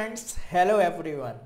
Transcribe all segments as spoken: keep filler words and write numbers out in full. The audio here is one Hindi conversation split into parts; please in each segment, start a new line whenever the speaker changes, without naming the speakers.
Friends, hello everyone.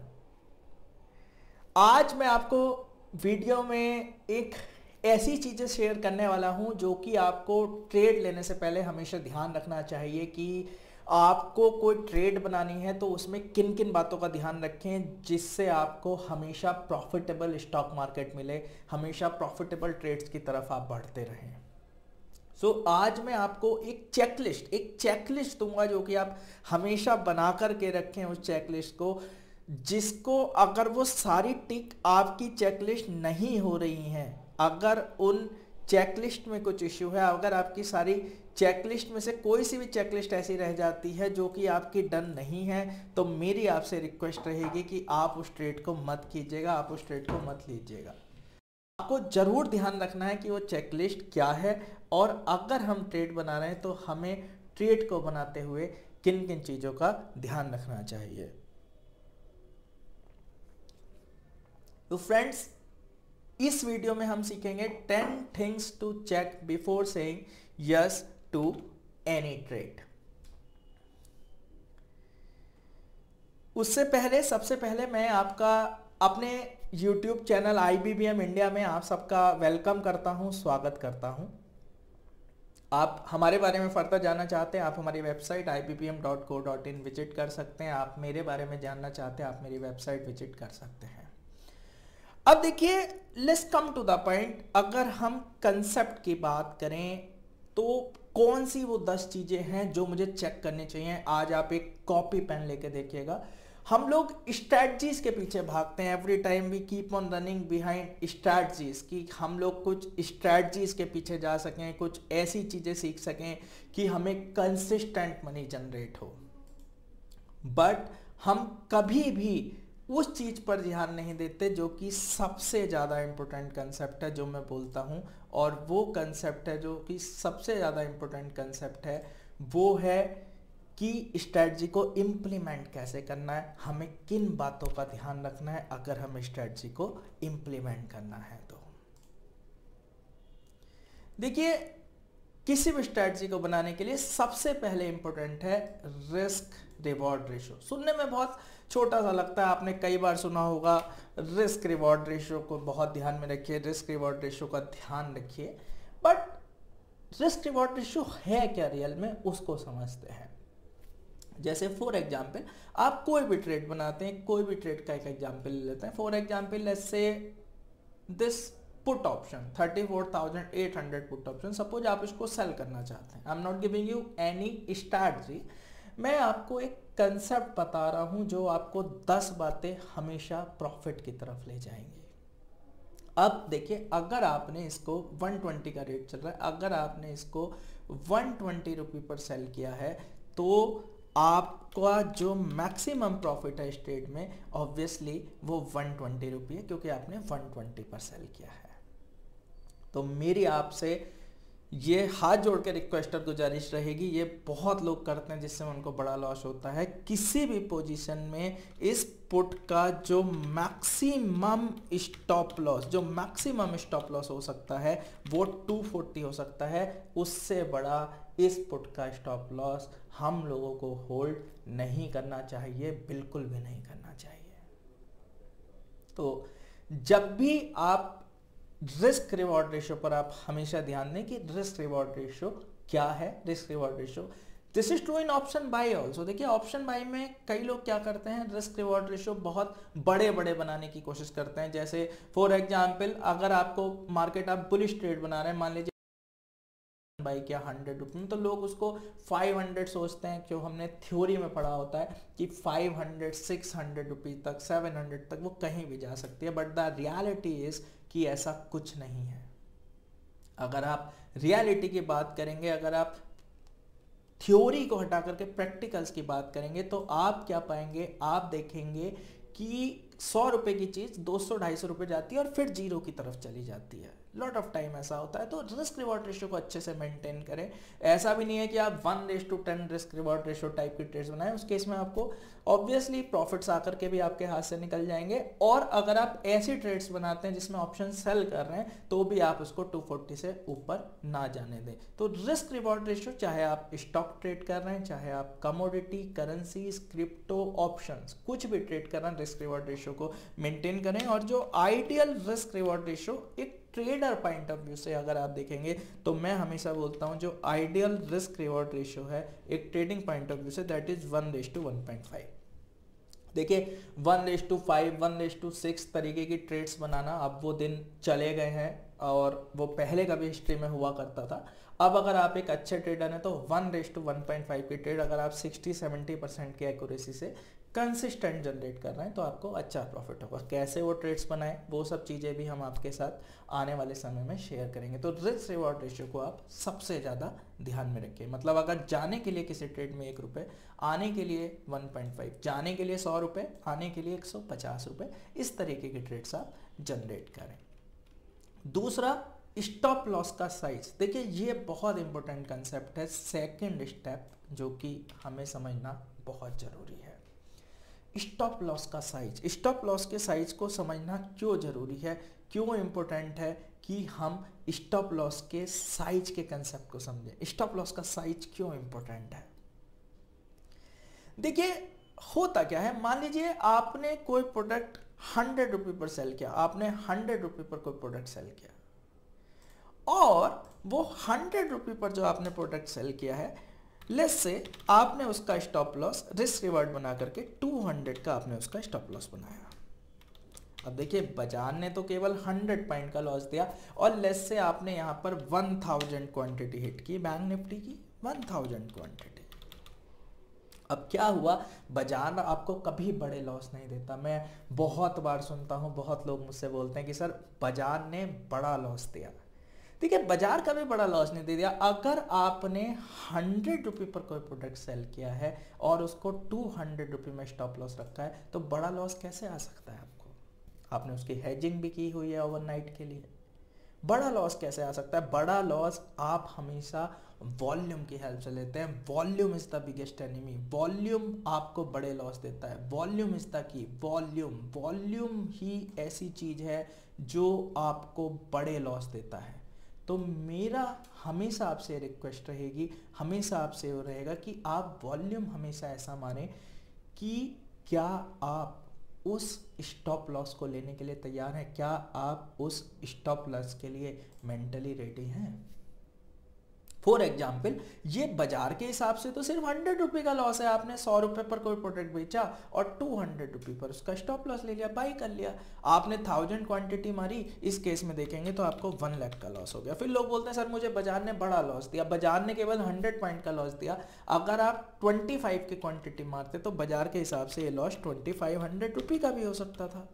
आज मैं आपको वीडियो में एक ऐसी चीज़ें शेयर करने वाला हूं जो कि आपको ट्रेड लेने से पहले हमेशा ध्यान रखना चाहिए कि आपको कोई ट्रेड बनानी है तो उसमें किन किन बातों का ध्यान रखें जिससे आपको हमेशा प्रॉफिटेबल स्टॉक मार्केट मिले, हमेशा प्रॉफिटेबल ट्रेड्स की तरफ आप बढ़ते रहें। सो so, आज मैं आपको एक चेकलिस्ट एक चेकलिस्ट दूंगा जो कि आप हमेशा बना करके रखें उस चेकलिस्ट को, जिसको अगर वो सारी टिक आपकी चेकलिस्ट नहीं हो रही हैं, अगर उन चेकलिस्ट में कुछ इश्यू है, अगर आपकी सारी चेकलिस्ट में से कोई सी भी चेकलिस्ट ऐसी रह जाती है जो कि आपकी डन नहीं है, तो मेरी आपसे रिक्वेस्ट रहेगी कि आप उस ट्रेड को मत कीजिएगा, आप उस ट्रेड को मत लीजिएगा। आपको जरूर ध्यान रखना है कि वो चेकलिस्ट क्या है और अगर हम ट्रेड बना रहे हैं तो हमें ट्रेड को बनाते हुए किन किन चीजों का ध्यान रखना चाहिए। तो फ्रेंड्स, इस वीडियो में हम सीखेंगे ten things to check before saying yes to any trade. उससे पहले सबसे पहले मैं आपका अपने YouTube channel I B B M India में आप सबका वेलकम करता हूं, स्वागत करता हूं। आप हमारे बारे में फर्दर जानना चाहते हैं, आप हमारी website I B B M dot co dot in visit कर सकते हैं। आप मेरे बारे में जानना चाहते हैं, आप मेरी वेबसाइट विजिट कर सकते हैं। अब देखिए, let's come to the point. अगर हम कंसेप्ट की बात करें तो कौन सी वो दस चीजें हैं जो मुझे चेक करनी चाहिए। आज आप एक कॉपी पेन लेके देखिएगा। हम लोग स्ट्रैटेजीज के पीछे भागते हैं, every time we keep on running behind strategies, कि हम लोग कुछ स्ट्रैटेजीज के पीछे जा सकें, कुछ ऐसी चीजें सीख सकें कि हमें कंसिस्टेंट मनी जनरेट हो। बट हम कभी भी उस चीज पर ध्यान नहीं देते जो कि सबसे ज्यादा इंपॉर्टेंट कंसेप्ट है जो मैं बोलता हूं, और वो कंसेप्ट है जो कि सबसे ज्यादा इंपॉर्टेंट कंसेप्ट है वो है कि स्ट्रेटजी को इम्प्लीमेंट कैसे करना है, हमें किन बातों का ध्यान रखना है अगर हम स्ट्रेटजी को इम्प्लीमेंट करना है तो। देखिए, किसी भी स्ट्रेटजी को बनाने के लिए सबसे पहले इंपॉर्टेंट है रिस्क रिवॉर्ड रेशियो। सुनने में बहुत छोटा सा लगता है, आपने कई बार सुना होगा रिस्क रिवॉर्ड रेशियो को बहुत ध्यान में रखिए, रिस्क रिवॉर्ड रेशियो का ध्यान रखिए। बट रिस्क रिवॉर्ड रेशियो है क्या रियल में, उसको समझते हैं। जैसे फॉर एग्जाम्पल, आप कोई भी ट्रेड बनाते हैं, कोई भी ट्रेड का एक एग्जाम्पल ले लेते हैं। For example, let's say this put option thirty four thousand eight hundred put option, suppose आप इसको सेल करना चाहते हैं। I am not giving you any strategy, मैं आपको एक कंसेप्ट बता रहा हूं जो आपको दस बातें हमेशा प्रॉफिट की तरफ ले जाएंगी। अब देखिए, अगर आपने इसको वन ट्वेंटी का रेट चल रहा है, अगर आपने इसको वन ट्वेंटी रुपी पर सेल किया है तो आपका जो मैक्सिमम प्रॉफिट है इस ट्रेड में ऑब्वियसली वो वन ट्वेंटी रुपी है, क्योंकि आपने वन ट्वेंटी पर सेल किया है। तो मेरी आपसे ये हाथ जोड़ के रिक्वेस्ट और गुजारिश रहेगी, ये बहुत लोग करते हैं जिससे उनको बड़ा लॉस होता है। किसी भी पोजीशन में इस पुट का जो मैक्सिमम स्टॉप लॉस जो मैक्सिमम स्टॉप लॉस हो सकता है वो टू फोर्टी हो सकता है। उससे बड़ा इस पुट का स्टॉप लॉस हम लोगों को होल्ड नहीं करना चाहिए, बिल्कुल भी नहीं करना चाहिए। तो जब भी आप रिस्क रिवॉर्ड रेशियो पर आप हमेशा ध्यान दें कि रिस्क रिवॉर्ड रेशियो क्या है। Risk reward ratio this is true in option buy also. देखिए, ऑप्शन बाय में कई लोग क्या करते हैं, रिस्क रिवॉर्ड रेशियो बहुत बड़े बड़े बनाने की कोशिश करते हैं। जैसे फॉर एग्जांपल, अगर आपको मार्केट आप बुलिश ट्रेड बना रहे हैं, मान लीजिए बाई क्या हंड्रेड रुपीज, तो लोग उसको फाइव हंड्रेड सोचते हैं, क्यों हमने थ्योरी में पढ़ा होता है कि five hundred six hundred rupees तक, सेवन हंड्रेड तक वो कहीं भी जा सकती है। बट द रियलिटी इज कि ऐसा कुछ नहीं है। अगर आप रियलिटी की बात करेंगे, अगर आप थ्योरी को हटा करके प्रैक्टिकल्स की बात करेंगे तो आप क्या पाएंगे, आप देखेंगे कि सौ रुपए की चीज दो सौ ढाई सौ रुपए जाती है और फिर जीरो की तरफ चली जाती है। लॉट ऑफ टाइम ऐसा होता है। तो रिस्क रिवॉर्ड रेशियो को अच्छे से मेंटेन करें। ऐसा भी नहीं है कि आप one ratio to ten risk reward ratio type की ट्रेड्स बनाएं, उस केस में आपको ऑब्वियसली प्रॉफिट्स आकर के भी आपके हाथ से निकल जाएंगे। और अगर आप ऐसी ट्रेड्स बनाते हैं जिसमें ऑप्शन सेल कर रहे हैं तो भी आप उसको टू फोर्टी से ऊपर ना जाने दें। तो रिस्क रिवॉर्ड रेशियो, चाहे आप स्टॉक ट्रेड कर रहे हैं, चाहे आप कमोडिटी, करेंसीज, क्रिप्टो, ऑप्शंस, कुछ भी ट्रेड कर रहे हैं, रिस्क रिवॉर्ड रेशियो को मेंटेन करें। और जो आइडियल रिस्क रिवॉर्ड रेशियो एक ट्रेडर पॉइंट ऑफ व्यू से अगर आप देखेंगे तो मैं हमेशा बोलता हूं जो आइडियल रिस्क रिवॉर्ड रेशियो है एक ट्रेडिंग पॉइंट ऑफ व्यू से, that is one ratio to one point five. देखिए one ratio to five, one ratio to six तरीके की ट्रेड्स बनाना अब वो दिन चले गए हैं और वो पहले कभी हिस्ट्री में हुआ करता था। अब अगर आप एक अच्छे ट्रेडर हैं तो one ratio to one point five की ट्रेड अगर आप सिक्सटी सेवेंटी परसेंट की एक्यूरेसी से कंसिस्टेंट जनरेट कर रहे हैं तो आपको अच्छा प्रॉफिट होगा। कैसे वो ट्रेड्स बनाएं वो सब चीज़ें भी हम आपके साथ आने वाले समय में शेयर करेंगे। तो रिस्क रिवॉर्ड रेशियो को आप सबसे ज़्यादा ध्यान में रखिए। मतलब अगर जाने के लिए किसी ट्रेड में एक रुपये, आने के लिए वन पॉइंट फाइव, जाने के लिए सौ रुपये, आने के लिए एक सौ पचास रुपये, इस तरीके की ट्रेड्स आप जनरेट करें। दूसरा, स्टॉप लॉस का साइज। देखिए ये बहुत इंपॉर्टेंट कंसेप्ट है, सेकंड स्टेप जो कि हमें समझना बहुत ज़रूरी है। स्टॉप लॉस का साइज, स्टॉप लॉस के साइज को समझना क्यों जरूरी है, क्यों इंपॉर्टेंट है कि हम स्टॉप लॉस के साइज के कंसेप्ट को समझें। स्टॉप लॉस का साइज क्यों इंपॉर्टेंट है? देखिए होता क्या है, मान लीजिए आपने कोई प्रोडक्ट हंड्रेड रुपये पर सेल किया, आपने हंड्रेड रुपये पर कोई प्रोडक्ट सेल किया और वो हंड्रेड रुपये पर जो आपने प्रोडक्ट सेल किया है, लेट्स से आपने उसका स्टॉप लॉस रिस्क रिवार्ड बना करके टू हंड्रेड का आपने उसका स्टॉप लॉस बनाया। अब देखिए बाजार ने तो केवल हंड्रेड पॉइंट का लॉस दिया और लेट्स से आपने यहाँ पर वन थाउजेंड क्वांटिटी हिट की, बैंक निफ्टी की वन थाउजेंड क्वांटिटी। अब क्या हुआ, बाजार आपको कभी बड़े लॉस नहीं देता। मैं बहुत बार सुनता हूँ, बहुत लोग मुझसे बोलते हैं कि सर बाजार ने बड़ा लॉस दिया। देखिए बाजार कभी बड़ा लॉस नहीं दे दिया। अगर आपने हंड्रेड रुपये पर कोई प्रोडक्ट सेल किया है और उसको टू हंड्रेड रुपये में स्टॉप लॉस रखा है तो बड़ा लॉस कैसे आ सकता है आपको? आपने उसकी हेजिंग भी की हुई है ओवरनाइट के लिए, बड़ा लॉस कैसे आ सकता है? बड़ा लॉस आप हमेशा वॉल्यूम की हेल्प से लेते हैं। Volume is the biggest enemy. Volume आपको बड़े लॉस देता है। Volume is the key. Volume volume ही ऐसी चीज है जो आपको बड़े लॉस देता है। तो मेरा हमेशा आपसे रिक्वेस्ट रहेगी, हमेशा आपसे वो रहेगा कि आप वॉल्यूम हमेशा ऐसा माने कि क्या आप उस स्टॉप लॉस को लेने के लिए तैयार हैं, क्या आप उस स्टॉप लॉस के लिए मेंटली रेडी हैं। फॉर एग्जाम्पल ये बाजार के हिसाब से तो सिर्फ हंड्रेड रुपये का लॉस है। आपने सौ रुपये पर कोई प्रोडक्ट बेचा और टू हंड्रेड रुपये पर उसका स्टॉप लॉस ले लिया, बाई कर लिया। आपने थाउजेंड क्वांटिटी मारी, इस केस में देखेंगे तो आपको वन लाख का लॉस हो गया। फिर लोग बोलते हैं सर मुझे बाजार ने बड़ा लॉस दिया। बाजार ने केवल हंड्रेड पॉइंट का लॉस दिया। अगर आप ट्वेंटी फाइव की क्वांटिटी मारते तो बाजार के हिसाब से ये लॉस ट्वेंटी फाइव हंड्रेड रुपये का भी हो सकता था।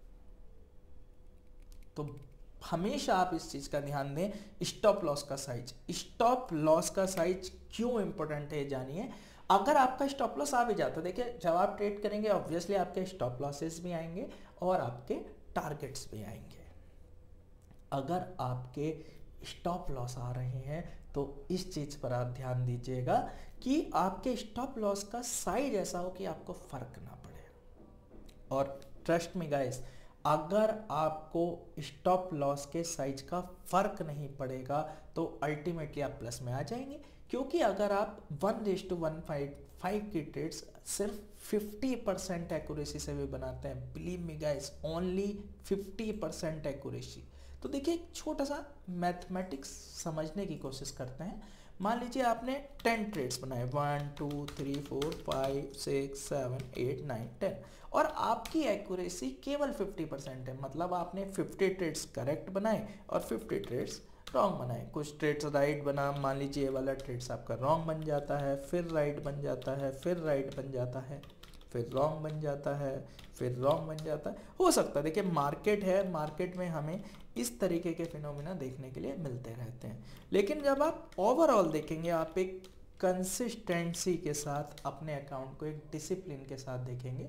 तो हमेशा आप इस चीज का ध्यान दें, स्टॉप लॉस का साइज। स्टॉप लॉस का साइज क्यों इंपॉर्टेंट है जानिए। अगर आपका स्टॉप लॉस आ भी जाता है, देखिए जब आप ट्रेड करेंगे ऑब्वियसली आपके स्टॉप लॉसेस भी आएंगे और आपके टारगेट्स भी आएंगे। अगर आपके स्टॉप लॉस आ रहे हैं तो इस चीज पर आप ध्यान दीजिएगा कि आपके स्टॉप लॉस का साइज ऐसा हो कि आपको फर्क ना पड़े। और ट्रस्ट मी गाइस, अगर आपको स्टॉप लॉस के साइज का फर्क नहीं पड़ेगा तो अल्टीमेटली आप प्लस में आ जाएंगे। क्योंकि अगर आप one ratio to one five five की ट्रेड्स सिर्फ फिफ्टी परसेंट एक्यूरेसी से भी बनाते हैं, believe me guys, only fifty percent accuracy. तो देखिए एक छोटा सा मैथमेटिक्स समझने की कोशिश करते हैं। मान लीजिए आपने टेन ट्रेड्स बनाए, one two three four five six seven eight nine ten, और आपकी एक्यूरेसी केवल फिफ्टी परसेंट है। मतलब आपने फिफ्टी ट्रेड्स करेक्ट बनाए और फिफ्टी ट्रेड्स रॉन्ग बनाए। कुछ ट्रेड्स राइट बना, मान लीजिए ये वाला ट्रेड्स आपका रॉन्ग बन जाता है, फिर राइट बन जाता है, फिर राइट बन जाता है, फिर रॉन्ग बन जाता है, फिर रॉन्ग बन जाता है। हो सकता है, देखिए मार्केट है, मार्केट में हमें इस तरीके के फिनोमिना देखने के लिए मिलते रहते हैं। लेकिन जब आप ओवरऑल देखेंगे, आप एक कंसिस्टेंसी के साथ अपने अकाउंट को एक डिसिप्लिन के साथ देखेंगे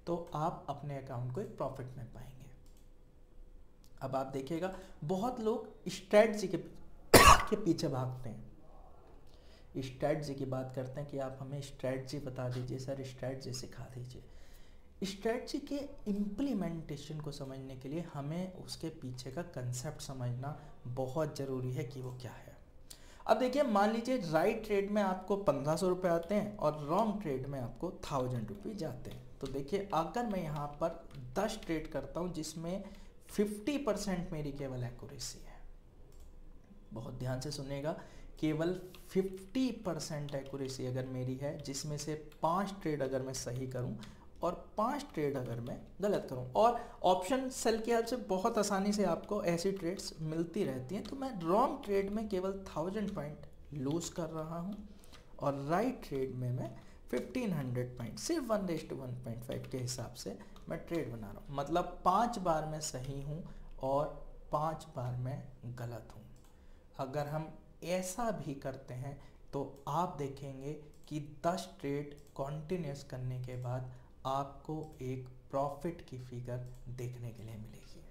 तो आप अपने अकाउंट को एक प्रॉफिट में पाएंगे। अब आप देखिएगा बहुत लोग स्ट्रेटजी के के पीछे भागते हैं, स्ट्रेटजी की बात करते हैं कि आप हमें स्ट्रेटजी बता दीजिए सर, स्ट्रेटजी सिखा दीजिए। स्ट्रेटजी के इम्प्लीमेंटेशन को समझने के लिए हमें उसके पीछे का कंसेप्ट समझना बहुत ज़रूरी है कि वो क्या है। अब देखिए, मान लीजिए राइट ट्रेड में आपको पंद्रह सौ रुपये आते हैं और रॉन्ग ट्रेड में आपको थाउजेंड रुपये जाते हैं। तो देखिए, अगर मैं यहाँ पर दस ट्रेड करता हूँ जिसमें फिफ्टी परसेंट मेरी केवल एक्यूरेसी है, बहुत ध्यान से सुनिएगा, केवल फिफ्टी परसेंट एक्यूरेसी अगर मेरी है, जिसमें से पाँच ट्रेड अगर मैं सही करूं और पाँच ट्रेड अगर मैं गलत करूं, और ऑप्शन सेल की हेल्प से बहुत आसानी से आपको ऐसी ट्रेड्स मिलती रहती हैं, तो मैं रॉन्ग ट्रेड में केवल थाउजेंड पॉइंट लूज कर रहा हूं और राइट ट्रेड में मैं फिफ्टीन हंड्रेड पॉइंट सिर्फ one ratio to one point five के हिसाब से मैं ट्रेड बना रहा हूँ। मतलब पाँच बार मैं सही हूँ और पाँच बार मैं गलत हूँ। अगर हम ऐसा भी करते हैं तो आप देखेंगे कि दस ट्रेड कॉन्टिन्यूस करने के बाद आपको एक प्रॉफिट की फिगर देखने के लिए मिलेगी।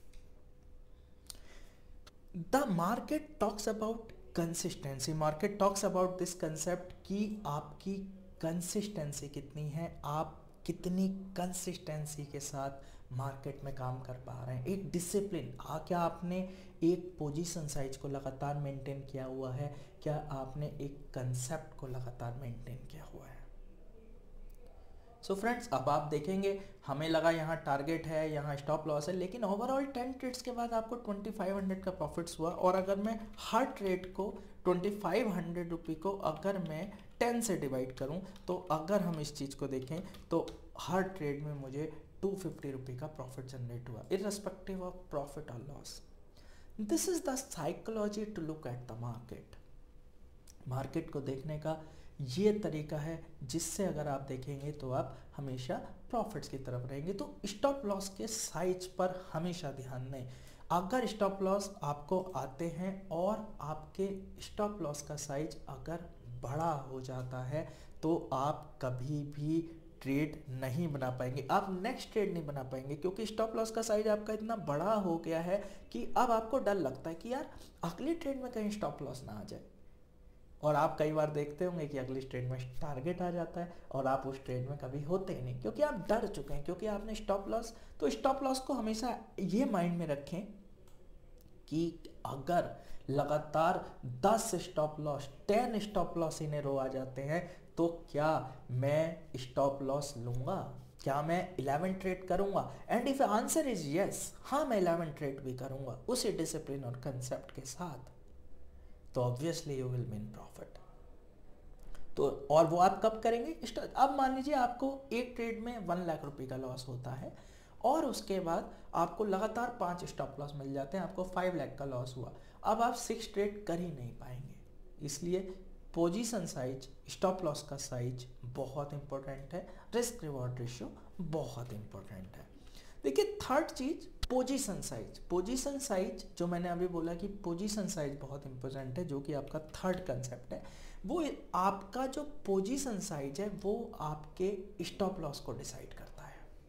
The market talks about consistency, market talks about this concept कि आपकी कंसिस्टेंसी कितनी है, आप कितनी कंसिस्टेंसी के साथ मार्केट में काम कर पा रहे हैं, एक डिसिप्लिन। आ क्या आपने एक पोजीशन साइज को लगातार मेंटेन किया हुआ है, क्या आपने एक कंसेप्ट को लगातार मेंटेन किया हुआ है। सो so फ्रेंड्स, अब आप देखेंगे हमें लगा यहाँ टारगेट है, यहाँ स्टॉप लॉस है, लेकिन ओवरऑल टेन ट्रेड्स के बाद आपको ट्वेंटी फाइव हंड्रेड का प्रॉफिट्स हुआ। और अगर मैं हर ट्रेड को ट्वेंटी फाइव हंड्रेड रुपी को अगर मैं टेन से डिवाइड करूँ, तो अगर हम इस चीज़ को देखें तो हर ट्रेड में मुझे टू फिफ्टी रुपी का प्रॉफिट जनरेट हुआ, इररेस्पेक्टिव ऑफ प्रॉफिट और loss. This is the psychology to look at the market. Market को देखने का ये तरीका है जिससे अगर आप देखेंगे तो आप हमेशा प्रॉफिट्स की तरफ रहेंगे। तो स्टॉप लॉस के साइज पर हमेशा ध्यान दें। अगर स्टॉप लॉस आपको आते हैं और आपके स्टॉप लॉस का साइज अगर बड़ा हो जाता है तो आप कभी भी ट्रेड नहीं बना पाएंगे, आप नेक्स्ट ट्रेड नहीं बना पाएंगे, क्योंकि स्टॉप लॉस का साइज आपका इतना बड़ा हो गया है कि अब आपको डर लगता है कि यार अगली ट्रेड में कहीं स्टॉप लॉस ना आ जाए। और आप कई बार देखते होंगे कि अगली ट्रेड में टारगेट आ जाता है और आप उस ट्रेड में कभी होते ही नहीं, क्योंकि आप डर चुके हैं, क्योंकि आपने स्टॉप लॉस। तो स्टॉप लॉस को हमेशा ये माइंड में रखें कि अगर लगातार दस stop loss, ten stop loss in a row आ जाते हैं, तो क्या मैं स्टॉप लॉस लूंगा, क्या मैं इलेवन ट्रेड करूंगा? And if answer is yes, हाँ मैं इलेवन ट्रेड भी करूंगा उसी डिसिप्लिन और कंसेप्ट के साथ, तो obviously you will main profit. तो और वो आप कब करेंगे? अब मान लीजिए आपको एक ट्रेड में वन लाख रुपए का लॉस होता है और उसके बाद आपको लगातार पांच स्टॉप लॉस मिल जाते हैं, आपको फाइव लाख का लॉस हुआ। अब आप सिक्स ट्रेड कर ही नहीं पाएंगे, इसलिए पोजीशन साइज, स्टॉप लॉस का साइज बहुत इंपॉर्टेंट है, रिस्क रिवॉर्ड रेशियो बहुत इंपॉर्टेंट है। देखिए थर्ड चीज पोजीशन साइज। पोजीशन साइज जो मैंने अभी बोला कि पोजीशन साइज बहुत इंपॉर्टेंट है, जो कि आपका थर्ड कंसेप्ट है, वो आपका जो पोजीशन साइज है वो आपके स्टॉप लॉस को डिसाइड करता है।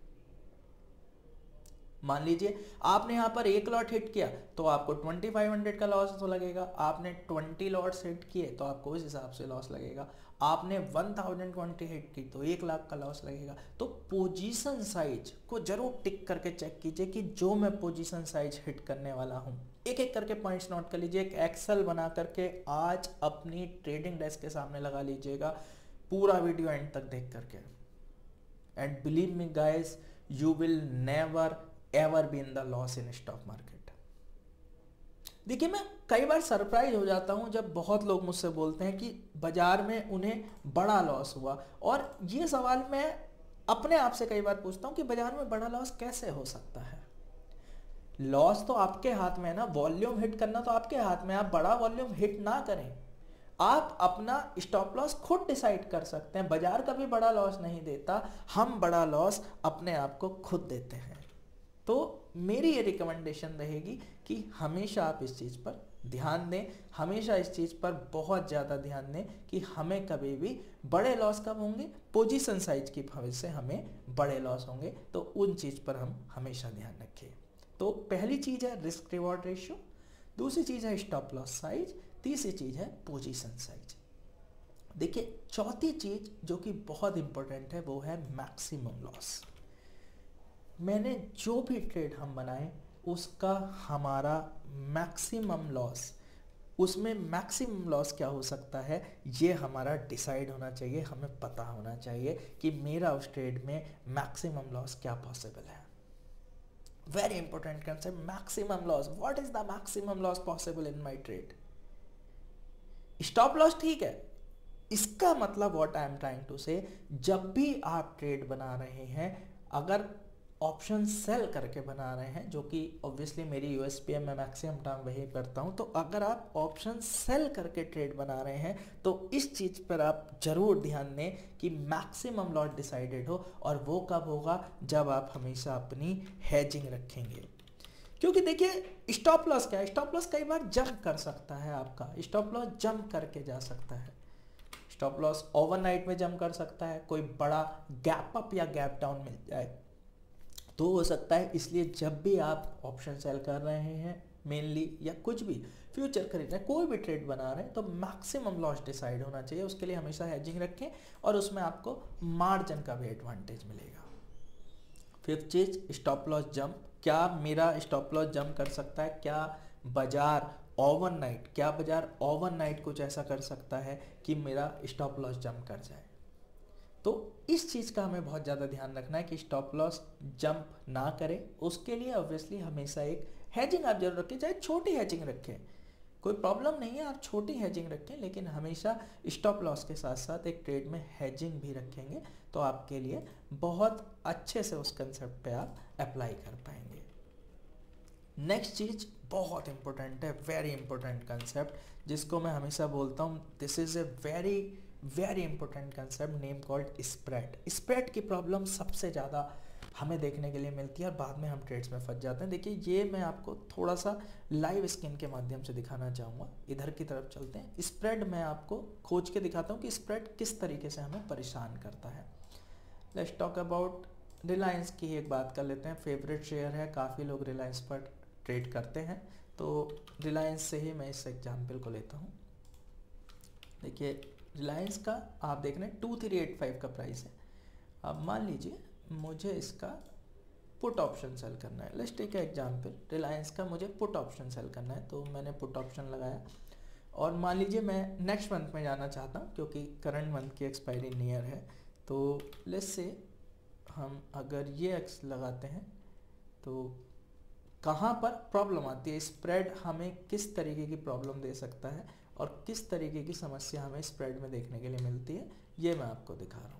मान लीजिए आपने यहाँ पर एक लॉट हिट किया तो आपको ट्वेंटी फाइव हंड्रेड का लॉस तो लगेगा, आपने ट्वेंटी लॉट्स हिट किए तो आपको उस हिसाब से लॉस लगेगा, आपने वन थाउजेंड ट्वेंटी हिट की तो एक लाख का लॉस लगेगा। तो पोजीशन साइज को जरूर टिक करके चेक कीजिए कि जो मैं पोजीशन साइज हिट करने वाला हूँ, एक एक करके पॉइंट्स नोट कर लीजिए, एक एक्सेल बना करके आज अपनी ट्रेडिंग डेस्क के सामने लगा लीजिएगा, पूरा वीडियो एंड तक देख करके। And believe me guys, you will never ever be in the loss in stock market. देखिए मैं कई बार सरप्राइज हो जाता हूं जब बहुत लोग मुझसे बोलते हैं कि बाजार में उन्हें बड़ा लॉस हुआ, और ये सवाल मैं अपने आप से कई बार पूछता हूं कि बाजार में बड़ा लॉस कैसे हो सकता है। लॉस तो आपके हाथ में है ना, वॉल्यूम हिट करना तो आपके हाथ में, आप बड़ा वॉल्यूम हिट ना करें, आप अपना स्टॉप लॉस खुद डिसाइड कर सकते हैं। बाजार कभी बड़ा लॉस नहीं देता, हम बड़ा लॉस अपने आप को खुद देते हैं। तो मेरी ये रिकमेंडेशन रहेगी कि हमेशा आप इस चीज़ पर ध्यान दें, हमेशा इस चीज़ पर बहुत ज़्यादा ध्यान दें कि हमें कभी भी बड़े लॉस कब होंगे, पोजीशन साइज की वजह से हमें बड़े लॉस होंगे, तो उन चीज़ पर हम हमेशा ध्यान रखें। तो पहली चीज़ है रिस्क रिवॉर्ड रेशियो, दूसरी चीज़ है स्टॉप लॉस साइज, तीसरी चीज़ है पोजीशन साइज। देखिए चौथी चीज़ जो कि बहुत इंपॉर्टेंट है वो है मैक्सिमम लॉस। मैंने जो भी ट्रेड हम बनाए उसका हमारा मैक्सिमम लॉस, उसमें मैक्सिमम लॉस क्या हो सकता है ये हमारा डिसाइड होना चाहिए, हमें पता होना चाहिए कि मेरा उस ट्रेड में मैक्सिमम लॉस क्या पॉसिबल है। Very important concept, maximum loss. What is the maximum loss possible in my trade? Stop loss ठीक है, इसका मतलब what I am trying to say, जब भी आप ट्रेड बना रहे हैं, अगर ऑप्शन सेल करके बना रहे हैं, जो कि ऑब्वियसली मेरी यूएसपी है, मैं मैक्सिमम टाइम वही करता हूं, तो अगर आप ऑप्शन सेल करके ट्रेड बना रहे हैं तो इस चीज पर आप जरूर ध्यान दें कि मैक्सिमम लॉट डिसाइडेड हो, और वो कब होगा, जब आप हमेशा अपनी हेजिंग रखेंगे। क्योंकि देखिए स्टॉप लॉस क्या है, स्टॉप लॉस कई बार जंप कर सकता है, आपका स्टॉप लॉस जंप करके जा सकता है, स्टॉप लॉस ओवरनाइट में जंप कर सकता है, कोई बड़ा गैप अप या गैप डाउन मिल जाए तो हो सकता है। इसलिए जब भी आप ऑप्शन सेल कर रहे हैं मेनली, या कुछ भी फ्यूचर खरीद रहे हैं, कोई भी ट्रेड बना रहे हैं, तो मैक्सिमम लॉस डिसाइड होना चाहिए। उसके लिए हमेशा हेजिंग रखें और उसमें आपको मार्जिन का भी एडवांटेज मिलेगा। फिफ्थ चीज स्टॉप लॉस जंप। क्या मेरा स्टॉप लॉस जंप कर सकता है? क्या बाजार ओवरनाइट क्या बाजार ओवरनाइट कुछ ऐसा कर सकता है कि मेरा स्टॉप लॉस जंप कर जाए? तो इस चीज़ का हमें बहुत ज़्यादा ध्यान रखना है कि स्टॉप लॉस जंप ना करे। उसके लिए ऑब्वियसली हमेशा एक हेजिंग आप जरूर रखें, चाहे छोटी हेजिंग रखें, कोई प्रॉब्लम नहीं है, आप छोटी हेजिंग रखें, लेकिन हमेशा स्टॉप लॉस के साथ साथ एक ट्रेड में हेजिंग भी रखेंगे तो आपके लिए बहुत अच्छे से उस कंसेप्ट पे आप अप्लाई कर पाएंगे। नेक्स्ट चीज बहुत इंपॉर्टेंट है, वेरी इंपॉर्टेंट कंसेप्ट, जिसको मैं हमेशा बोलता हूँ, this is a very very important concept name called spread. Spread की प्रॉब्लम सबसे ज़्यादा हमें देखने के लिए मिलती है और बाद में हम ट्रेड्स में फंस जाते हैं। देखिए ये मैं आपको थोड़ा सा लाइव स्क्रीन के माध्यम से दिखाना चाहूँगा, इधर की तरफ चलते हैं। स्प्रेड मैं आपको खोज के दिखाता हूँ कि स्प्रेड किस तरीके से हमें परेशान करता है। लेट्स टॉक अबाउट रिलायंस की एक बात कर लेते हैं, फेवरेट शेयर है, काफ़ी लोग रिलायंस पर ट्रेड करते हैं, तो रिलायंस से ही मैं इस एग्जाम्पल को लेता हूँ। देखिए रिलायंस का आप देख रहे हैं टू थ्री एट फाइव का प्राइस है। अब मान लीजिए मुझे इसका पुट ऑप्शन सेल करना है, लेट्स टेक एग्जांपल, रिलायंस का मुझे पुट ऑप्शन सेल करना है, तो मैंने पुट ऑप्शन लगाया और मान लीजिए मैं नेक्स्ट मंथ में जाना चाहता हूँ क्योंकि करंट मंथ की एक्सपायरी नियर है। तो लेट्स से हम अगर ये एक्स लगाते हैं तो कहाँ पर प्रॉब्लम आती है, स्प्रेड हमें किस तरीके की प्रॉब्लम दे सकता है और किस तरीके की समस्या हमें स्प्रेड में देखने के लिए मिलती है, ये मैं आपको दिखा रहा हूँ।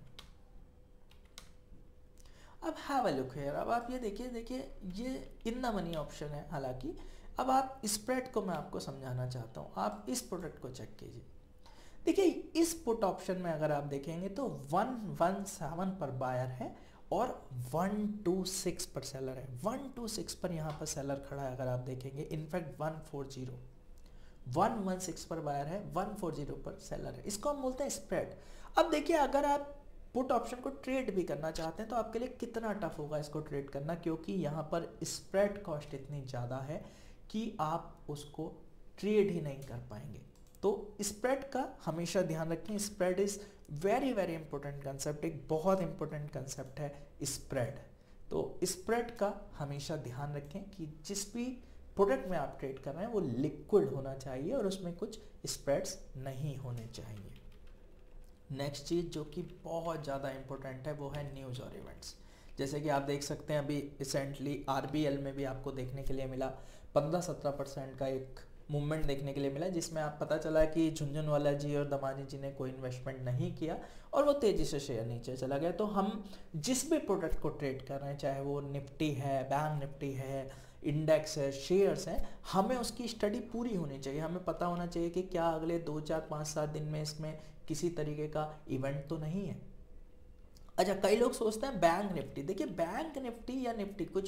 अब हैव अ लुक हियर, अब आप ये देखिए, देखिए ये इन द मनी ऑप्शन है, हालांकि अब आप स्प्रेड को मैं आपको समझाना चाहता हूँ। आप इस प्रोडक्ट को चेक कीजिए, देखिए इस पुट ऑप्शन में अगर आप देखेंगे तो वन वन सेवन पर बायर है और वन टू सिक्स पर सेलर है। वन टू सिक्स पर यहाँ पर सेलर खड़ा है, अगर आप देखेंगे in fact one four zero, one one six पर बायर है, वन फोर जीरो पर सेलर है, इसको हम बोलते हैं स्प्रेड। अब देखिए अगर आप पुट ऑप्शन को ट्रेड भी करना चाहते हैं तो आपके लिए कितना टफ होगा इसको ट्रेड करना, क्योंकि यहाँ पर स्प्रेड कॉस्ट इतनी ज़्यादा है कि आप उसको ट्रेड ही नहीं कर पाएंगे। तो स्प्रेड का हमेशा ध्यान रखें, spread is very very important concept, एक बहुत इंपॉर्टेंट कंसेप्ट है स्प्रेड। तो स्प्रेड का हमेशा ध्यान रखें कि जिस भी प्रोडक्ट में आप ट्रेड कर रहे हैं वो लिक्विड होना चाहिए और उसमें कुछ स्प्रेड्स नहीं होने चाहिए। नेक्स्ट चीज़ जो कि बहुत ज़्यादा इंपॉर्टेंट है वो है न्यूज़ और इवेंट्स। जैसे कि आप देख सकते हैं अभी रिसेंटली आरबीएल में भी आपको देखने के लिए मिला पंद्रह सत्रह परसेंट का एक मूवमेंट देखने के लिए मिला, जिसमें आप पता चला कि झुंझुनवाला जी और दमानी जी ने कोई इन्वेस्टमेंट नहीं किया और वो तेज़ी से शेयर नीचे चला गया। तो हम जिस भी प्रोडक्ट को ट्रेड कर रहे हैं, चाहे वो निफ्टी है, बैंक निफ्टी है, इंडेक्स है, शेयर्स हैं, हमें उसकी स्टडी पूरी होनी चाहिए। हमें पता होना चाहिए कि क्या अगले दो चार पाँच सात दिन में इसमें किसी तरीके का इवेंट तो नहीं है। अच्छा, कई लोग सोचते हैं बैंक निफ्टी, देखिए बैंक निफ्टी या निफ्टी कुछ भी,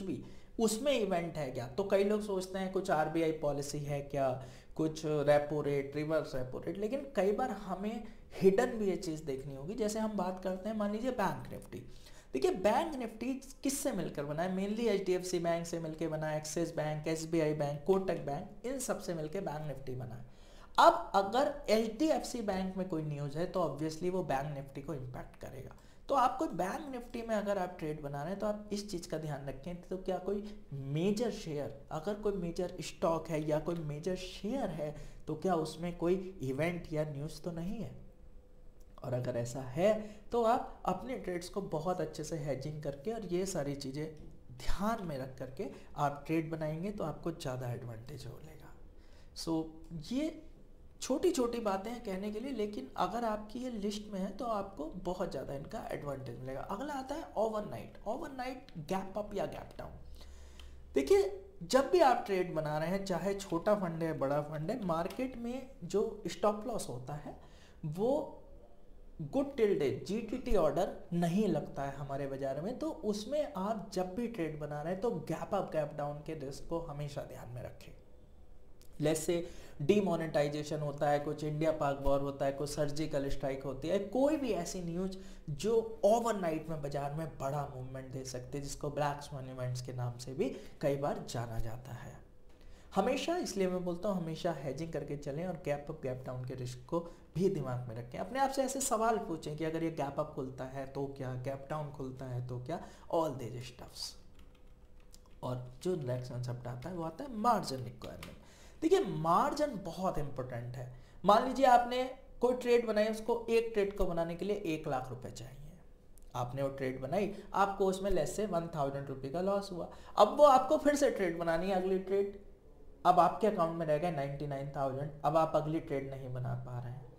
उसमें इवेंट है क्या। तो कई लोग सोचते हैं कुछ आरबीआई पॉलिसी है क्या, कुछ repo rate, reverse repo rate, लेकिन कई बार हमें हिडन भी ये चीज़ देखनी होगी। जैसे हम बात करते हैं, मान लीजिए बैंक निफ्टी, देखिए बैंक निफ्टी किससे मिलकर बना है, मेनली एचडीएफसी बैंक से मिलकर बना है, Axis bank, SBI bank, Kotak bank, इन सब से मिलकर बैंक निफ्टी बना है। अब अगर एचडीएफसी बैंक में कोई न्यूज़ है तो ऑब्वियसली वो बैंक निफ्टी को इम्पैक्ट करेगा। तो आपको बैंक निफ्टी में अगर आप ट्रेड बना रहे हैं तो आप इस चीज़ का ध्यान रखें, तो क्या कोई मेजर शेयर, अगर कोई मेजर स्टॉक है या कोई मेजर शेयर है तो क्या उसमें कोई इवेंट या न्यूज़ तो नहीं है। और अगर ऐसा है तो आप अपने ट्रेड्स को बहुत अच्छे से हेजिंग करके और ये सारी चीज़ें ध्यान में रख करके आप ट्रेड बनाएंगे तो आपको ज़्यादा एडवांटेज मिलेगा। सो so, ये छोटी छोटी बातें हैं कहने के लिए, लेकिन अगर आपकी ये लिस्ट में है तो आपको बहुत ज़्यादा इनका एडवांटेज मिलेगा। अगला आता है ओवरनाइट। ओवरनाइट गैप अप या गैप डाउन। देखिए जब भी आप ट्रेड बना रहे हैं, चाहे छोटा फंड है बड़ा फंड है, मार्केट में जो स्टॉप लॉस होता है वो good till day GTT order नहीं लगता है हमारे बाजार में। तो उसमें आप जब भी ट्रेड बना रहे हैं तो गैप अप गैप डाउन के रिस्क को हमेशा ध्यान में रखें। लेट्स से डीमोनेटाइजेशन होता है, कुछ इंडिया पाक वॉर होता है, कुछ सर्जिकल स्ट्राइक होती है, कोई भी ऐसी न्यूज जो ओवरनाइट में बाजार में बड़ा मूवमेंट दे सकते हैं, जिसको ब्लैक स्वान इवेंट्स के नाम से भी कई बार जाना जाता है। हमेशा, इसलिए मैं बोलता हूँ हमेशा हेजिंग करके चलें और गैप अप गैप डाउन के रिस्क को भी दिमाग में रखें। अपने आप से ऐसे सवाल पूछें कि अगर ये गैप अप खुलता है तो क्या, गैप डाउन खुलता है तो क्या, ऑल दिस स्टफ्स। और जो नेक्स्ट कंसेप्ट आता है वो आता है मार्जिन रिक्वायरमेंट। देखिए मार्जिन बहुत इंपॉर्टेंट है। मान लीजिए आपने कोई ट्रेड बनाई, उसको एक ट्रेड को बनाने के लिए एक लाख रुपए चाहिए, आपने वो ट्रेड बनाई, आपको उसमें लेस से वन थाउजेंड रुपये का लॉस हुआ। अब वो आपको फिर से ट्रेड बनानी है, अगली ट्रेड, अब आपके अकाउंट में रह गया नाइन्टी नाइन थाउजेंड, अब आप अगली ट्रेड नहीं बना पा रहे हैं।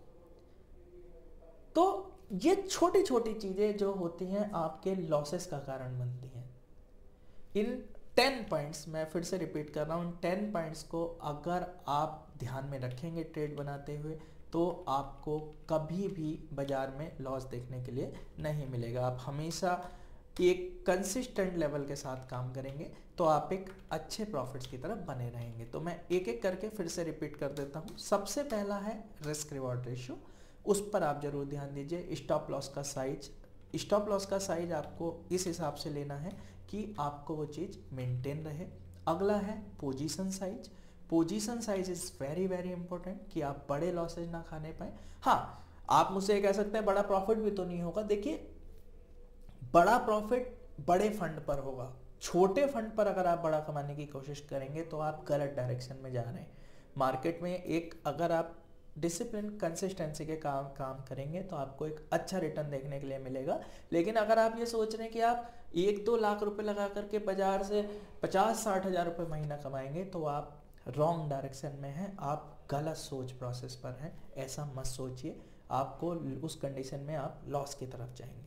तो ये छोटी छोटी चीजें जो होती हैं आपके लॉसेस का कारण बनती हैं। इन टेन पॉइंट्स, मैं फिर से रिपीट कर रहा हूँ, टेन पॉइंट्स को अगर आप ध्यान में रखेंगे ट्रेड बनाते हुए तो आपको कभी भी बाजार में लॉस देखने के लिए नहीं मिलेगा। आप हमेशा एक कंसिस्टेंट लेवल के साथ काम करेंगे तो आप एक अच्छे प्रॉफिट्स की तरफ बने रहेंगे। तो मैं एक एक करके फिर से रिपीट कर देता हूँ। सबसे पहला है रिस्क रिवॉर्ड रेशियो, उस पर आप जरूर ध्यान दीजिए। स्टॉप लॉस का साइज, स्टॉप लॉस का साइज आपको इस हिसाब से लेना है कि आपको वो चीज़ मेंटेन रहे। अगला है position size. Position size is very very important कि आप बड़े लॉसेज ना खाने पाए। हाँ, आप मुझसे कह सकते हैं बड़ा प्रॉफिट भी तो नहीं होगा। देखिए बड़ा प्रॉफिट बड़े फंड पर होगा, छोटे फंड पर अगर आप बड़ा कमाने की कोशिश करेंगे तो आप गलत डायरेक्शन में जा रहे हैं। मार्केट में एक अगर आप डिसिप्लिन कंसिस्टेंसी के काम काम करेंगे तो आपको एक अच्छा रिटर्न देखने के लिए मिलेगा। लेकिन अगर आप ये सोच रहे हैं कि आप एक दो लाख रुपए लगा करके बाजार से पचास साठ हजार रुपये महीना कमाएंगे तो आप रॉन्ग डायरेक्शन में हैं, आप गलत सोच प्रोसेस पर हैं। ऐसा मत सोचिए, आपको उस कंडीशन में आप लॉस की तरफ जाएंगे।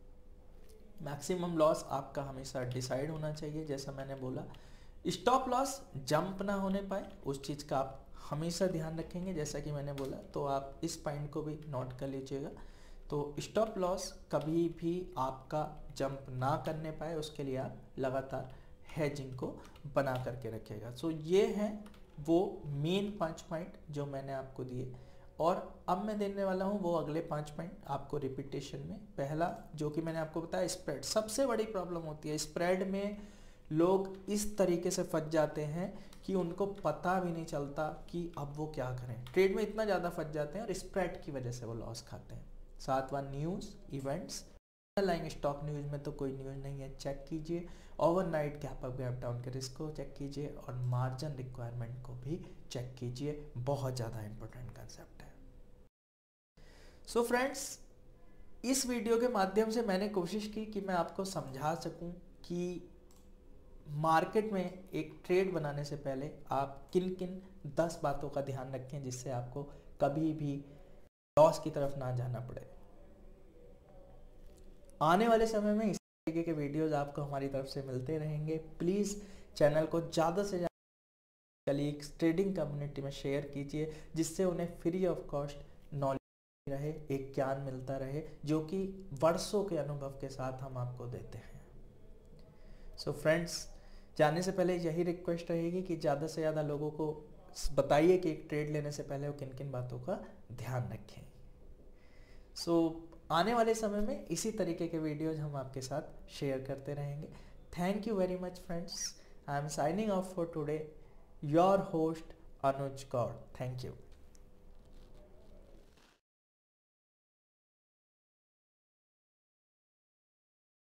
मैक्सिमम लॉस आपका हमेशा डिसाइड होना चाहिए। जैसा मैंने बोला, स्टॉप लॉस जंप ना होने पाए, उस चीज़ का आप हमेशा ध्यान रखेंगे। जैसा कि मैंने बोला, तो आप इस पॉइंट को भी नोट कर लीजिएगा। तो स्टॉप लॉस कभी भी आपका जंप ना करने पाए, उसके लिए आप लगातार हेजिंग को बना करके रखिएगा। सो ये हैं वो मेन पांच पॉइंट जो मैंने आपको दिए, और अब मैं देने वाला हूँ वो अगले पांच पॉइंट आपको रिपीटेशन में। पहला जो कि मैंने आपको बताया, स्प्रेड। सबसे बड़ी प्रॉब्लम होती है स्प्रेड में, लोग इस तरीके से फंस जाते हैं कि उनको पता भी नहीं चलता कि अब वो क्या करें। ट्रेड में इतना ज़्यादा फंस जाते हैं और स्प्रेड की वजह से वो लॉस खाते हैं। सातवां, news events. Underlying stock news में तो कोई न्यूज़ नहीं है, चेक कीजिए। Overnight gap up gap down के रिस्क को चेक कीजिए और मार्जिन रिक्वायरमेंट को भी चेक कीजिए। बहुत ज़्यादा इंपॉर्टेंट कंसेप्ट है। सो फ्रेंड्स, इस वीडियो के माध्यम से मैंने कोशिश की कि मैं आपको समझा सकूं कि मार्केट में एक ट्रेड बनाने से पहले आप किन किन दस बातों का ध्यान रखें जिससे आपको कभी भी लॉस की तरफ ना जाना पड़े। आने वाले समय में इस तरीके के वीडियोस आपको हमारी तरफ से मिलते रहेंगे। प्लीज़ चैनल को ज़्यादा से ज़्यादा कलीग्स, ट्रेडिंग कम्युनिटी में शेयर कीजिए, जिससे उन्हें फ्री ऑफ कॉस्ट नॉलेज रहे, एक ज्ञान मिलता रहे जो कि वर्षों के अनुभव के साथ हम आपको देते हैं। सो फ्रेंड्स, जाने से पहले यही रिक्वेस्ट रहेगी कि ज़्यादा से ज़्यादा लोगों को बताइए कि एक ट्रेड लेने से पहले वो किन किन बातों का ध्यान रखें। सो so, आने वाले समय में इसी तरीके के वीडियोज हम आपके साथ शेयर करते रहेंगे। Thank you very much friends. I am signing off for today, your host Anuj Gaur. Thank you.